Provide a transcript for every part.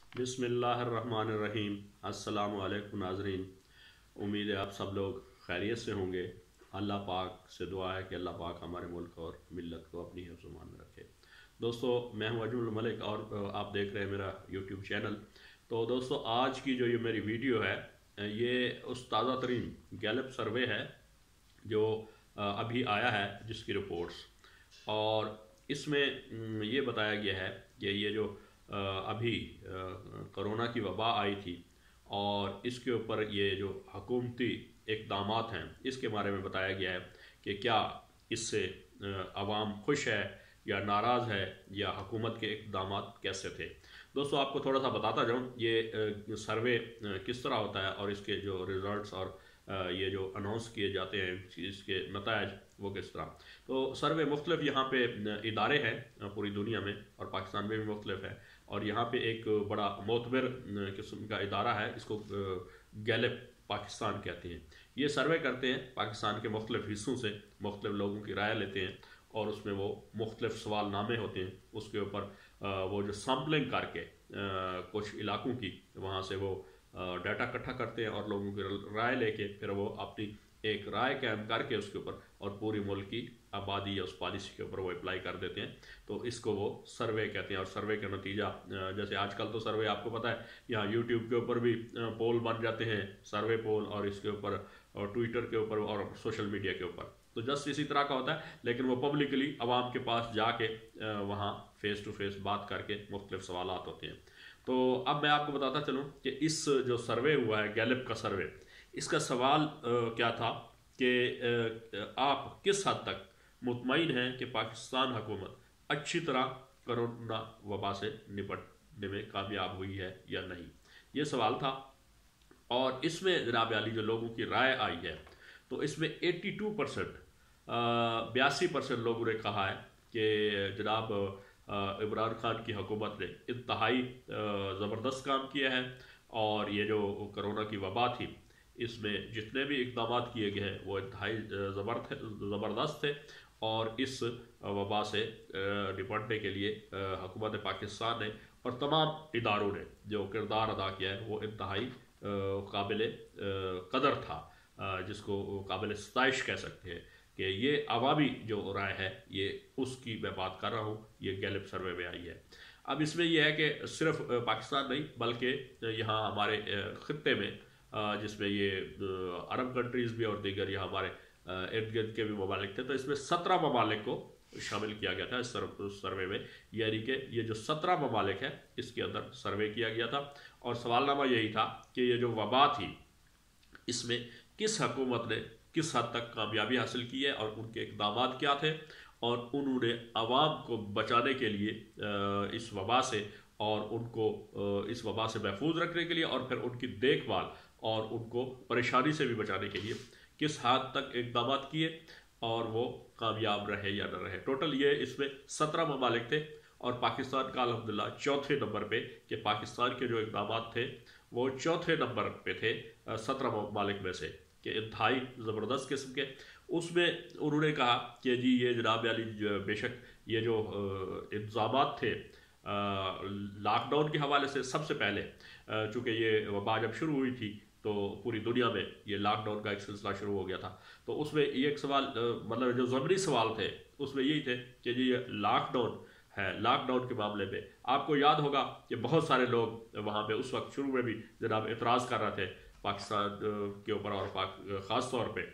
बिस्मिल्लाहिर्रहमानिर्रहीम। अस्सलाम वालेकुम नाजरीन। उम्मीद है आप सब लोग खैरियत से होंगे। अल्लाह पाक से दुआ है कि अल्लाह पाक हमारे मुल्क और मिल्लत को अपनी हिफ्ज़-ओ-मान में रखे। दोस्तों, मैं हूं अजमुल मलिक और आप देख रहे हैं मेरा यूट्यूब चैनल। तो दोस्तों, आज की जो ये मेरी वीडियो है, ये उस ताज़ा तरीन गैलप सर्वे है जो अभी आया है, जिसकी रिपोर्ट्स, और इसमें ये बताया गया है कि ये जो अभी कोरोना की वबा आई थी और इसके ऊपर ये जो हुकूमती इक़दामात हैं, इसके बारे में बताया गया है कि क्या इससे अवाम खुश है या नाराज़ है, या हुकूमत के इक़दामात कैसे थे। दोस्तों, आपको थोड़ा सा बताता जाऊँ ये सर्वे किस तरह होता है और इसके जो रिज़ल्ट्स और ये जो अनाउंस किए जाते हैं, इसके नतायज वो किस तरह। तो सर्वे मुख्तलिफ यहाँ पे इदारे हैं पूरी दुनिया में, और पाकिस्तान में भी मुख्तलिफ है। और यहाँ पे एक बड़ा मोतबर किस्म का इदारा है, इसको गैलप पाकिस्तान कहते हैं। ये सर्वे करते हैं पाकिस्तान के मुख्तलिफ हिस्सों से, मुख्तलिफ लोगों की राय लेते हैं, और उसमें वो मुख्तलिफ सवाल नामे होते हैं। उसके ऊपर वो जो सैम्पलिंग करके कुछ इलाकों की, वहाँ से वो डाटा इकट्ठा करते हैं और लोगों की राय लेके फिर वो अपनी एक राय कायम करके उसके ऊपर और पूरी मुल्क की आबादी या उस पॉलिसी के ऊपर वो अप्लाई कर देते हैं। तो इसको वो सर्वे कहते हैं। और सर्वे का नतीजा, जैसे आजकल तो सर्वे आपको पता है, यहाँ यूट्यूब के ऊपर भी पोल बन जाते हैं, सर्वे पोल, और इसके ऊपर ट्विटर के ऊपर और सोशल मीडिया के ऊपर। तो जस्ट इसी तरह का होता है, लेकिन वो पब्लिकली आवाम के पास जाके वहाँ फेस टू फेस बात करके मुख्तलिफ सवालात होते हैं। तो अब मैं आपको बताता चलूँ कि इस जो सर्वे हुआ है, गैलप का सर्वे, इसका सवाल क्या था कि आप किस हद तक मुतमईन हैं कि पाकिस्तान हुकूमत अच्छी तरह कोरोना वबा से निपटने में कामयाब हुई है या नहीं, ये सवाल था। और इसमें जनाब आली जो लोगों की राय आई है, तो इसमें 82%, 82% लोगों ने कहा है कि जनाब इमरान खान की हुकूमत ने इंतहाई ज़बरदस्त काम किया है, और ये जो कोरोना की वबा थी, इसमें जितने भी इक़दाम किए गए हैं वो इंतहाई ज़बरदस्त थे, और इस वबा से निपटने के लिए हुकूमत पाकिस्तान ने और तमाम इदारों ने जो किरदार अदा किया है वो इंतहाई काबिल कदर था, जिसको काबिल सताइश कह सकते हैं। कि ये अवामी जो राय है, ये उसकी मैं बात कर रहा हूँ, ये गैलप सर्वे में आई है। अब इसमें यह है कि सिर्फ पाकिस्तान नहीं, बल्कि यहाँ हमारे खित्ते में, जिसमें ये अरब कंट्रीज़ भी और दीगर यहाँ हमारे इर्द गिर्द के भी ममालिक थे, तो इसमें 17 ममालिक को शामिल किया गया था इस सर्वे में। यानी कि ये जो 17 ममालिक है, इसके अंदर सर्वे किया गया था, और सवालनामा यही था कि ये जो वबा थी, इसमें किस हुकूमत ने किस हद तक कामयाबी हासिल की है, और उनके इक़दाम क्या थे, और उन्होंने आवाम को बचाने के लिए इस वबा से, और उनको इस वबा से महफूज रखने के लिए, और फिर उनकी देखभाल और उनको परेशानी से भी बचाने के लिए किस हद तक इक़दाम किए, और वो कामयाब रहे या न रहे। टोटल ये इसमें 17 ममालिक थे, और पाकिस्तान का अल्हम्दुलिल्लाह चौथे नंबर पे, कि पाकिस्तान के जो इक़दाम थे वो चौथे नंबर पे थे 17 ममालिक में से, कि इंतहाई ज़बरदस्त किस्म के। उसमें उन्होंने कहा कि जी ये जनाब अली, बेशक ये जो इंतज़ामात थे लॉकडाउन के हवाले से, सबसे पहले चूँकि ये वबा जब शुरू हुई थी तो पूरी दुनिया में ये लॉकडाउन का एक सिलसिला शुरू हो गया था। तो उसमें ये एक सवाल, मतलब जो ज़मनी सवाल थे उसमें यही थे कि जी ये लॉकडाउन है, लॉकडाउन के मामले में आपको याद होगा कि बहुत सारे लोग वहाँ पे उस वक्त शुरू में भी जनाब एतराज़ कर रहे थे पाकिस्तान के ऊपर, और ख़ास तौर पे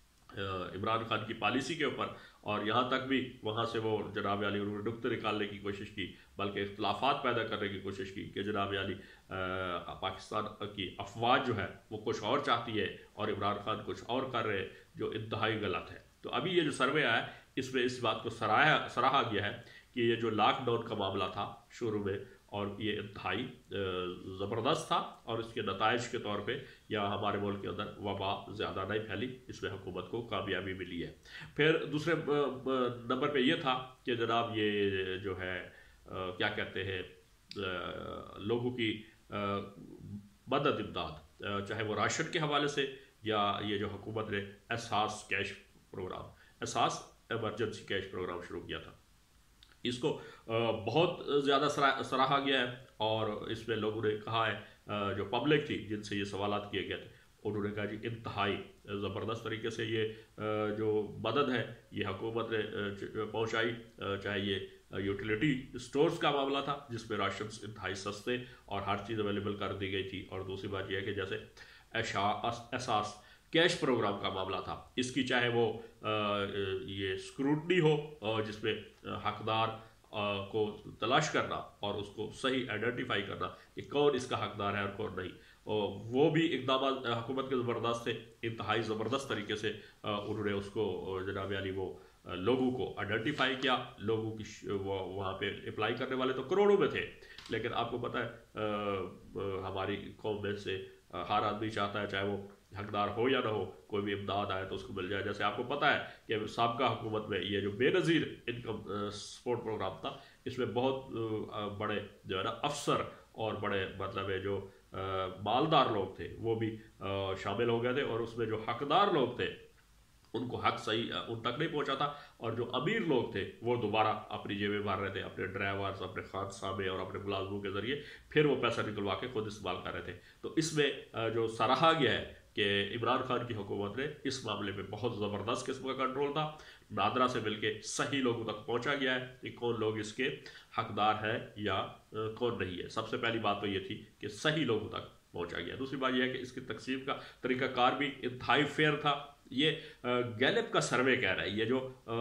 इमरान खान की पॉलिसी के ऊपर। और यहाँ तक भी वहाँ से वो जनाब अली उन्होंने नुक्ते निकालने की कोशिश की, बल्कि इख्तलाफात पैदा करने की कोशिश की कि जनाब अली पाकिस्तान की अफवाज जो है वो कुछ और चाहती है और इमरान खान कुछ और कर रहे हैं, जो इंतहाई गलत है। तो अभी ये जो सर्वे आया, इसमें इस बात को सराहा गया है कि ये जो लॉकडाउन का मामला था शुरू में, और ये इंतहाई ज़बरदस्त था, और इसके नताइज के तौर पे यहाँ हमारे मुल्क के अंदर वबा ज़्यादा नहीं फैली, इसमें हुकूमत को कामयाबी मिली है। फिर दूसरे नंबर पे ये था कि जनाब ये जो है क्या कहते हैं, लोगों की मदद इमदाद, चाहे वो राशन के हवाले से, या ये जो हुकूमत ने Ehsaas cash programme, Ehsaas emergency cash programme शुरू किया था। اس کو بہت زیادہ سراہا گیا ہے، اور اس میں لوگوں نے کہا ہے، جو پبلک تھی جن سے یہ سوالات کیے گئے تھے، انہوں نے کہا جی انتہائی زبردست طریقے سے یہ جو مدد ہے یہ حکومت نے پہنچائی، چاہے یہ یوٹیلیٹی سٹورز کا معاملہ تھا جس میں راشنز انتہائی سستے اور ہر چیز اویلیبل کر دی گئی تھی، اور دوسری بات یہ ہے کہ جیسے احساس کیش پروگرام کا معاملہ تھا، اس کی چاہے وہ یہ سکروٹنی ہو جس میں حقدار کو تلاش کرنا اور اس کو صحیح آئیڈینٹیفائی کرنا کہ کون اس کا حقدار ہے اور کون نہیں، وہ بھی اقدامات حکومت کے زبردست تھے، انتہائی زبردست طریقے سے انہوں نے اس کو جناب علی وہ لوگوں کو آئیڈینٹیفائی کیا، لوگوں کی وہاں پہ اپلائی کرنے والے تو کروڑوں میں تھے، لیکن آپ کو پتہ ہے ہماری قوم میں سے ہر آدمی چاہتا ہے چاہے وہ حقدار ہو یا نہ ہو، کوئی بھی امداد آئے تو اس کو مل جائے۔ جیسے آپ کو پتہ ہے کہ سابقہ حکومت میں یہ جو بے نظیر انکم سپورٹ پروگرام تھا، اس میں بہت بڑے جو ہے نا افسر اور بڑے مطلب ہے جو مالدار لوگ تھے وہ بھی شامل ہو گئے تھے، اور اس میں جو حقدار لوگ تھے ان کو حق صحیح ان تک نہیں پہنچا تھا، اور جو امیر لوگ تھے وہ دوبارہ اپنی جیبیں بھر رہے تھے، اپنے ڈرائیورز، اپنے خانسامے اور اپنے ملازموں کے ذریعے پھر وہ پیسہ نکلوا کے خود استعمال کر رہے تھے۔ تو اس میں جو سراہا گیا ہے کہ عمران خان کی حکومت نے اس معاملے میں بہت زبردست قسم کا کنٹرول تھا، نادرا سے مل کے صحیح لوگوں تک پہنچا گیا ہے کہ کون لوگ اس کے حقدار ہیں یا کون نہیں ہے۔ سب سے پہلی بات تو یہ تھی کہ صحیح لوگوں تک پہنچا گیا۔ دوسری بات یہ ہے کہ اس کی تقسیم کا طریقہ کار بھی انتہائی فیئر تھا۔ یہ گیلپ کا سروے کہہ رہا ہے، یہ جو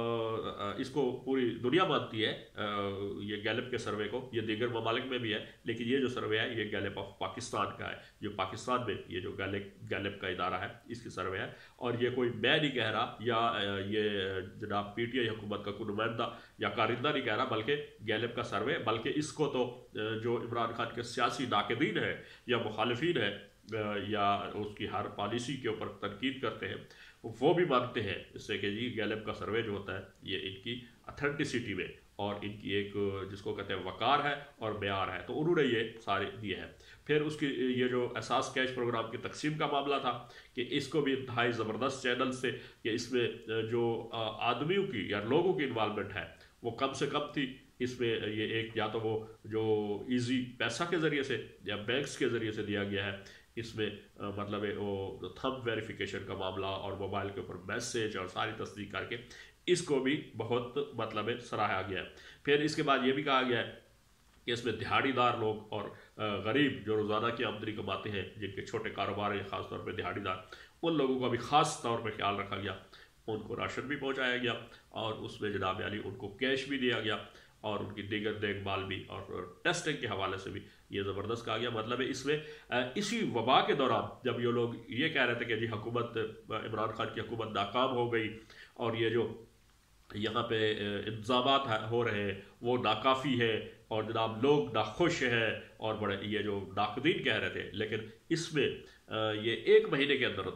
اس کو پوری دنیا مانتی ہے، یہ گیلپ کے سروے کو، یہ دیگر ممالک میں بھی ہے، لیکن یہ جو سروے ہے یہ گیلپ آف پاکستان کا ہے، جو پاکستان میں یہ جو گیلپ کا ادارہ ہے اس کی سروے ہے، اور یہ کوئی میں نہیں کہہ رہا یا یہ جناب پی ٹی آئی حکومت کا کوئی نمائندہ یا کارندہ نہیں کہہ رہا، بلکہ گیلپ کا سروے، بلکہ اس کو تو جو عمران خان کے سیاسی ناقدین ہیں یا مخالفین ہیں یا اس کی ہر پالیسی کے اوپر تنقید کرتے ہیں، وہ بھی مانتے ہیں اس سے کہ جی گیلپ کا سروے جو ہوتا ہے یہ ان کی اتھینٹسٹی میں اور ان کی ایک جس کو کہتے ہیں وقار ہے اور معیار ہے، تو انہوں نے یہ سارے دیے ہیں۔ پھر اس کی یہ جو احساس کیش پروگرام کی تقسیم کا معاملہ تھا کہ اس کو بھی انتہائی زبردست چینل سے کہ اس میں جو آدمیوں کی یا لوگوں کی انوالومنٹ ہے وہ کم سے کم تھی، اس میں یہ ایک یا تو وہ جو ایزی پیسہ کے ذریعے سے یا بینکس کے ذریعے سے دیا گیا ہے، اس میں مطلب ہے وہ تھم ویریفیکیشن کا معاملہ اور موبائل کے اوپر میسیج اور ساری تصدیق کر کے اس کو بھی بہت مطلب ہے سراہا گیا ہے۔ پھر اس کے بعد یہ بھی کہا گیا ہے کہ اس میں دہاڑی دار لوگ اور غریب جو روزانہ کی آمدنی کماتے ہیں، جن کے چھوٹے کاروبار ہیں خاص طور پہ دہاڑی دار، ان لوگوں کا بھی خاص طور پہ خیال رکھا گیا، ان کو راشن بھی پہنچایا گیا اور اس میں جناب علی ان کو کیش بھی دیا گیا، اور ان کی دیگر دیکھ بھال بھی اور ٹیسٹنگ کے حوالے سے بھی یہ زبردست کہا گیا۔ مطلب ہے اس میں اسی وبا کے دوران جب یہ لوگ یہ کہہ رہے تھے کہ جی حکومت عمران خان کی حکومت ناکام ہو گئی اور یہ جو یہاں پہ انتظامات ہو رہے ہیں وہ ناکافی ہے اور جناب لوگ ناخوش ہیں اور بڑے یہ جو ناقدین کہہ رہے تھے، لیکن اس میں یہ ایک مہینے کے اندر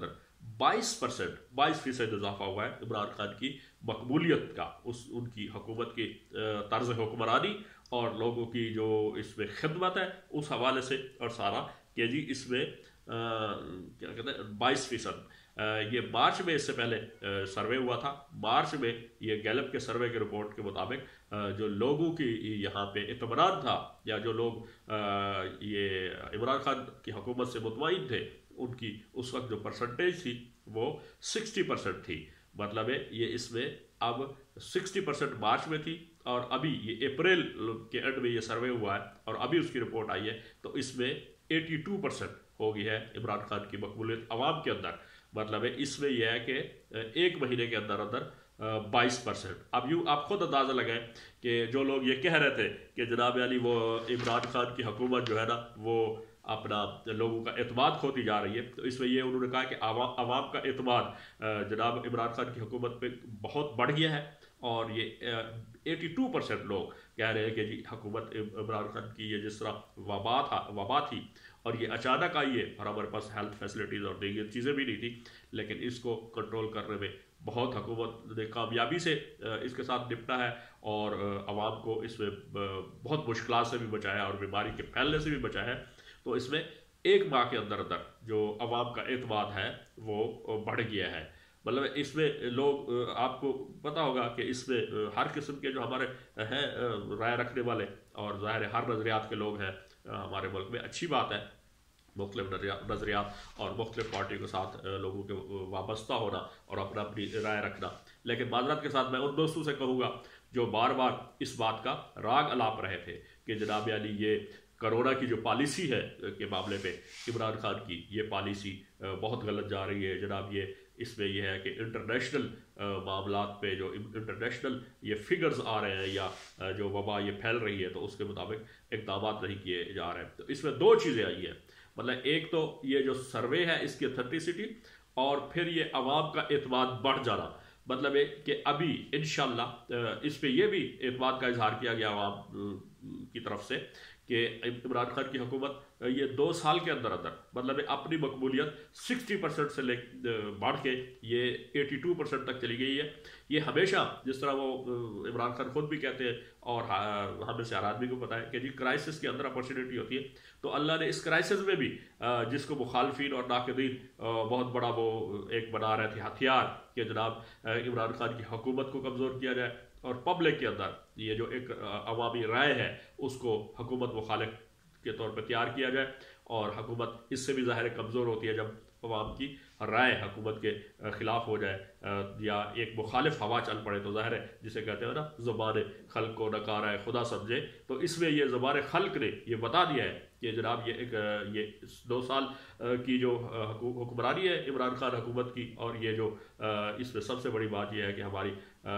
22% اضافہ ہوا ہے عمران خان کی مقبولیت کا، ان کی حکومت کی طرز حکمرانی اور لوگوں کی جو اس میں خدمت ہے اس حوالے سے، اور سارا کہ جی اس میں کیا کہتے ہیں 22%۔ یہ مارچ میں اس سے پہلے سروے ہوا تھا، مارچ میں یہ گیلپ کے سروے کے رپورٹ کے مطابق جو لوگوں کی یہاں پہ اطمینان تھا یا جو لوگ یہ عمران خان کی حکومت سے مطمئن تھے، ان کی اس وقت جو پرسنٹیج تھی وہ 60% تھی۔ مطلب ہے یہ اس میں اب 60% مارچ میں تھی، اور ابھی یہ اپریل کے اینڈ میں یہ سروے ہوا ہے اور ابھی اس کی رپورٹ آئی ہے تو اس میں 82% ہو گئی ہے عمران خان کی مقبولیت عوام کے اندر۔ مطلب ہے اس میں یہ ہے کہ ایک مہینے کے اندر 22%۔ اب یوں آپ خود اندازہ لگائیں کہ جو لوگ یہ کہہ رہے تھے کہ جناب علی وہ عمران خان کی حکومت جو ہے نا وہ اپنا لوگوں کا اعتماد کھوتی جا رہی ہے، تو اس میں یہ انہوں نے کہا کہ عوام کا اعتماد جناب عمران خان کی حکومت پہ بہت بڑھ گیا ہے، اور یہ 82% لوگ کہہ رہے ہیں کہ جی حکومت عمران خان کی یہ جس طرح وبا تھی اور یہ اچانک آئی ہے اور ہمارے پاس ہیلتھ فیسلٹیز اور دیگر چیزیں بھی نہیں تھی، لیکن اس کو کنٹرول کرنے میں بہت حکومت نے کامیابی سے اس کے ساتھ نپٹا ہے اور عوام کو اس میں بہت مشکلات سے بھی بچایا ہے اور بیماری کے پھیلنے سے بھی بچایا ہے۔ تو اس میں ایک ماہ کے اندر جو عوام کا اعتماد ہے وہ بڑھ گیا ہے۔ مطلب اس میں لوگ آپ کو پتہ ہوگا کہ اس میں ہر قسم کے جو ہمارے ہیں رائے رکھنے والے، اور ظاہر ہے ہر نظریات کے لوگ ہیں ہمارے ملک میں، اچھی بات ہے مختلف نظریات اور مختلف پارٹی کے ساتھ لوگوں کے وابستہ ہونا اور اپنا اپنی رائے رکھنا، لیکن معذرت کے ساتھ میں ان دوستوں سے کہوں گا جو بار بار اس بات کا راگ الاپ رہے تھے کہ جناب علی یہ کرونا کی جو پالیسی ہے کے معاملے پہ عمران خان کی یہ پالیسی بہت غلط جا رہی ہے جناب، یہ اس میں یہ ہے کہ انٹرنیشنل معاملات پہ جو انٹرنیشنل یہ فگرز آ رہے ہیں یا جو وبا یہ پھیل رہی ہے تو اس کے مطابق اقدامات نہیں کیے جا رہے ہیں۔ تو اس میں دو چیزیں آئی ہیں، مطلب ایک تو یہ جو سروے ہے اس کی اتھینٹسٹی، اور پھر یہ عوام کا اعتماد بڑھ جانا، مطلب ہے کہ ابھی انشاءاللہ اس پہ یہ بھی اعتماد کا اظہار کیا گیا عوام کی طرف سے کہ عمران خان کی حکومت یہ 2 سال کے اندر مطلب اپنی مقبولیت 60% سے بڑھ کے یہ 82% تک چلی گئی ہے۔ یہ ہمیشہ جس طرح وہ عمران خان خود بھی کہتے ہیں اور ہمیں سے ہر آدمی کو پتہ ہے کہ جی کرائسس کے اندر اپرچونیٹی ہوتی ہے، تو اللہ نے اس کرائسس میں بھی جس کو مخالفین اور ناقدین بہت بڑا وہ ایک بنا رہے تھے ہتھیار کہ جناب عمران خان کی حکومت کو کمزور کیا جائے، اور پبلک کے اندر یہ جو ایک عوامی رائے ہے اس کو حکومت مخالف کے طور پہ تیار کیا جائے، اور حکومت اس سے بھی ظاہر کمزور ہوتی ہے جب عوام کی رائے حکومت کے خلاف ہو جائے یا ایک مخالف ہوا چل پڑے، تو ظاہر ہے جسے کہتے ہیں نا زبان خلق کو نکارہ خدا سمجھے، تو اس میں یہ زبان خلق نے یہ بتا دیا ہے کہ جناب یہ 2 سال کی جو حکمرانی ہے عمران خان حکومت کی، اور یہ جو اس میں سب سے بڑی بات یہ ہے کہ ہماری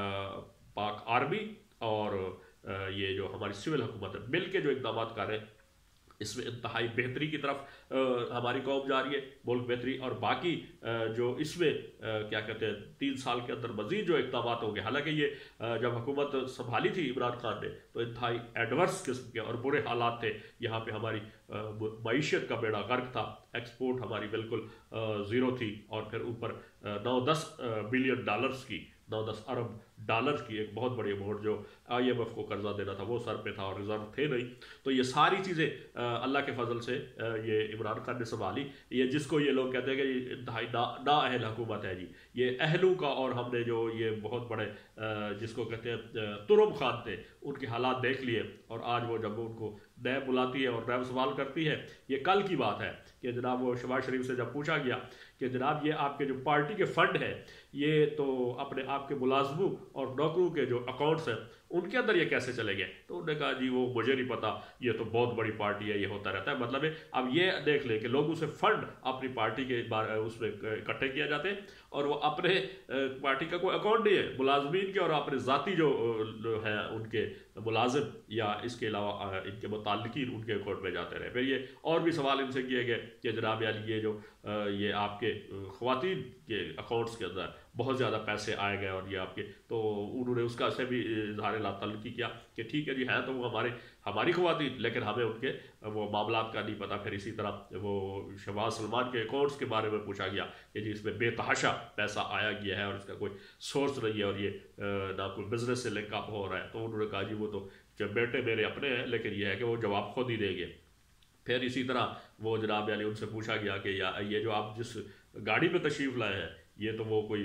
پاک آرمی اور یہ جو ہماری سول حکومت ہے مل کے جو اقدامات کر رہے ہیں، اس میں انتہائی بہتری کی طرف ہماری قوم جا رہی ہے، ملک بہتری، اور باقی جو اس میں کیا کہتے ہیں 3 سال کے اندر مزید جو اقدامات ہوں گے، حالانکہ یہ جب حکومت سنبھالی تھی عمران خان نے تو انتہائی ایڈورس قسم کے اور برے حالات تھے، یہاں پہ ہماری معیشت کا بیڑا غرق تھا، ایکسپورٹ ہماری بالکل زیرو تھی، اور پھر اوپر 9-10 بلین ڈالرز کی 9-10 ارب ڈالر کی ایک بہت بڑی اماؤنٹ جو IMF کو قرضہ دینا تھا وہ سر پہ تھا اور ریزرو تھے نہیں، تو یہ ساری چیزیں اللہ کے فضل سے یہ عمران خان نے سنبھالی۔ یہ جس کو یہ لوگ کہتے ہیں کہ یہ انتہائی نااہل حکومت ہے جی، یہ اہلوں کا، اور ہم نے جو یہ بہت بڑے جس کو کہتے ہیں ترم خان تھے ان کے حالات دیکھ لیے، اور آج وہ جب ان کو نیب بلاتی ہے اور نیب سوال کرتی ہے، یہ کل کی بات ہے کہ جناب وہ شہباز شریف سے جب پوچھا گیا کہ جناب یہ آپ کے جو پارٹی کے فنڈ ہیں یہ تو اپنے آپ کے ملازموں اور نوکروں کے جو اکاؤنٹس ہیں ان کے اندر یہ کیسے چلے گئے، تو انہوں نے کہا جی وہ مجھے نہیں پتا، یہ تو بہت بڑی پارٹی ہے، یہ ہوتا رہتا ہے۔ مطلب ہے اب یہ دیکھ لیں کہ لوگوں سے فنڈ اپنی پارٹی کے اس میں اکٹھے کیا جاتے ہیں، اور وہ اپنے پارٹی کا کوئی اکاؤنٹ نہیں ہے ملازمین کے، اور اپنے ذاتی جو ہیں ان کے ملازم یا اس کے علاوہ ان کے متعلقین ان کے اکاؤنٹ میں جاتے رہے۔ پھر یہ اور بھی سوال ان سے کیے گئے کہ جناب یعنی یہ جو یہ آپ کے خواتین کے اکاؤنٹس کے اندر بہت زیادہ پیسے آئے گئے، اور یہ آپ کے، تو انہوں نے اس کا سے بھی اظہار لا تعلقی کیا کہ ٹھیک ہے جی ہیں تو وہ ہماری خواتین، لیکن ہمیں ان کے وہ معاملات کا نہیں پتہ۔ پھر اسی طرح وہ شہباز سلمان کے اکاؤنٹس کے بارے میں پوچھا گیا کہ جی اس میں بے تحاشا پیسہ آیا گیا ہے اور اس کا کوئی سورس نہیں ہے، اور یہ نہ کوئی بزنس سے لنک اپ ہو رہا ہے، تو انہوں نے کہا جی وہ تو بیٹے میرے اپنے ہیں، لیکن یہ ہے کہ وہ جواب خود ہی دیں گے۔ پھر اسی طرح وہ جناب یعنی ان سے پوچھا گیا کہ یہ جو آپ جس گاڑی پہ تشریف لائے ہیں یہ تو وہ کوئی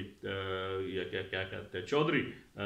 کیا کہتے ہیں چودھری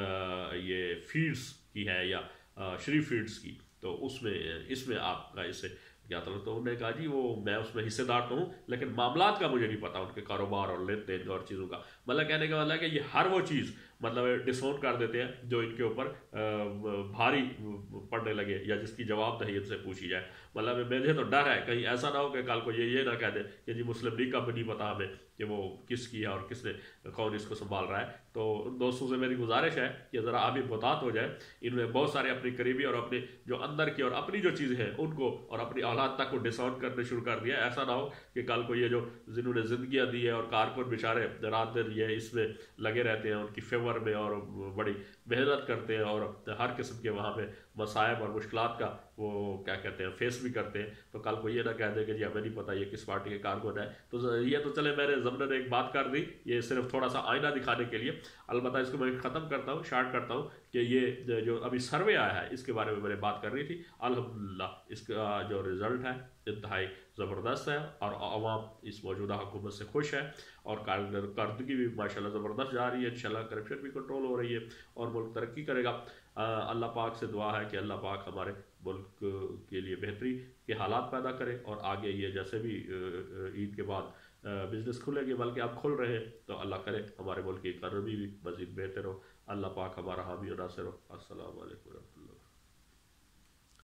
یہ فیڈز کی ہے یا شریف فیڈز کی، تو اس میں آپ کا اس سے کیا تعلق؟ تو انہوں نے کہا جی وہ میں اس میں حصے دار تو ہوں لیکن معاملات کا مجھے نہیں پتا، ان کے کاروبار اور لین دین اور چیزوں کا، مطلب کہنے کا مطلب ہے کہ یہ ہر وہ چیز مطلب ڈساؤنٹ کر دیتے ہیں جو ان کے اوپر بھاری پڑنے لگے یا جس کی جواب دہی ان سے پوچھی جائے۔ مطلب مجھے تو ڈر ہے کہیں ایسا نہ ہو کہ کل کو یہ نہ کہہ دے کہ جی مسلم لیگ کا بھی نہیں پتا ہمیں کہ وہ کس کی ہے اور کس نے کون اس کو سنبھال رہا ہے۔ تو ان دوستوں سے میری گزارش ہے کہ ذرا آپ محتاط ہو جائے، ان میں بہت سارے اپنی قریبی اور اپنے جو اندر کی اور اپنی جو چیزیں ہیں ان کو اور اپنی اولاد تک کو ڈساؤنٹ کرنے شروع کر دیا۔ ایسا نہ ہو کہ کل کو یہ جو جنہوں نے زندگیاں دی ہے اور کارکن بیچارے رات دن یہ اس میں لگے رہتے ہیں ان کی فیور میں اور بڑی محنت کرتے ہیں اور ہر قسم کے وہاں پہ مصائب اور مشکلات کا وہ کیا کہتے ہیں فیس بھی کرتے ہیں، تو کل کو یہ نہ کہہ دیں کہ جی ہمیں نہیں پتہ یہ کس پارٹی کے کارکن ہے۔ تو یہ تو چلے میں نے ضمن ایک بات کر دی، یہ صرف تھوڑا سا آئینہ دکھانے کے لیے، البتہ اس کو میں ختم کرتا ہوں، شارٹ کرتا ہوں کہ یہ جو ابھی سروے آیا ہے اس کے بارے میں نے بات کرنی تھی۔ الحمدللہ اس کا جو رزلٹ ہے انتہائی زبردست ہے، اور عوام اس موجودہ حکومت سے خوش ہے، اور کارکردگی بھی ماشاءاللہ زبردست جا رہی ہے، انشاءاللہ کرپشن بھی کنٹرول ہو رہی ہے، اور ملک ترقی کرے گا۔ اللہ پاک سے دعا ہے کہ اللہ پاک ہمارے ملک کے لیے بہتری کے حالات پیدا کرے، اور آگے یہ جیسے بھی عید کے بعد بزنس کھلے گے، بلکہ اب کھل رہے ہیں، تو اللہ کرے ہمارے ملک کی اکانومی بھی مزید بہتر ہو۔ اللہ پاک ہمارا حامی و ناصر ہو۔ السلام علیکم ورحمۃ اللہ۔